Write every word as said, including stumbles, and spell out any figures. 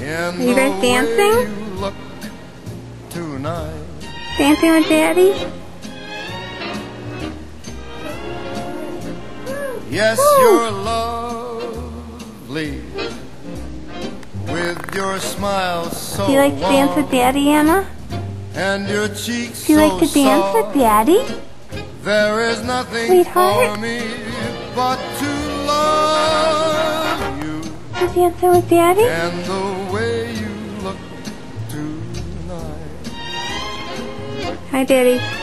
Are you guys dancing? Dancing with Daddy? Yes, Woo. You're lovely with your smile so Do you like to dance with Daddy, Anna? and your cheeks Do you like so to dance soft. with Daddy? There is nothing Sweetheart? for me but to love you. You dancing with Daddy? And the way you look tonight. Hi, Daddy.